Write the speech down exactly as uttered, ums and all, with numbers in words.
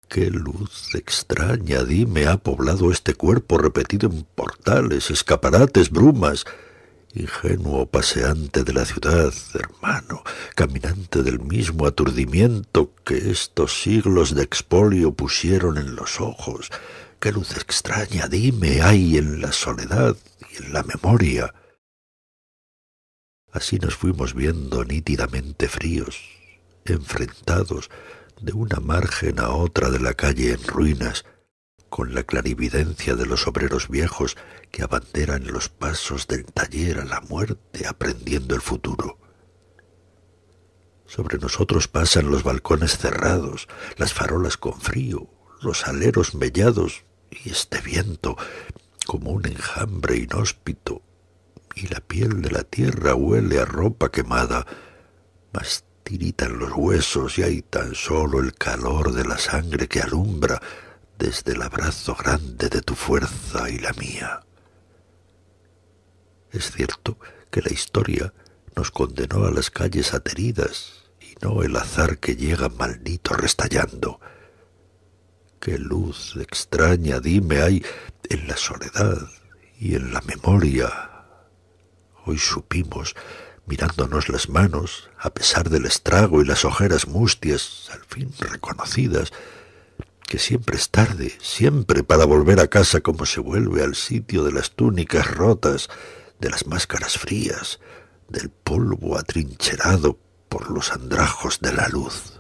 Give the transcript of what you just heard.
¿Qué luz extraña, dime, ha poblado este cuerpo repetido en portales, escaparates, brumas? Ingenuo paseante de la ciudad, hermano, caminante del mismo aturdimiento que estos siglos de expolio pusieron en los ojos. ¿Qué luz extraña, dime, hay en la soledad y en la memoria? Así nos fuimos viendo nítidamente fríos, enfrentados de una margen a otra de la calle en ruinas, con la clarividencia de los obreros viejos que abanderan los pasos del taller a la muerte aprendiendo el futuro. Sobre nosotros pasan los balcones cerrados, las farolas con frío, los aleros mellados y este viento como un enjambre inhóspito, y la piel de la tierra huele a ropa quemada, mas tiritan los huesos y hay tan solo el calor de la sangre que alumbra desde el abrazo grande de tu fuerza y la mía. Es cierto que la historia nos condenó a las calles ateridas y no el azar que llega maldito restallando. Qué luz extraña, dime, hay en la soledad y en la memoria. Hoy supimos, mirándonos las manos, a pesar del estrago y las ojeras mustias, al fin reconocidas, que siempre es tarde, siempre para volver a casa como se vuelve al sitio de las túnicas rotas, de las máscaras frías, del polvo atrincherado por los andrajos de la luz.